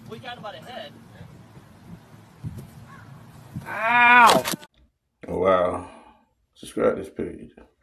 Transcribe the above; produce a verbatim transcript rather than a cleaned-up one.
We got about a head. Ow! Oh, wow. Subscribe to this page.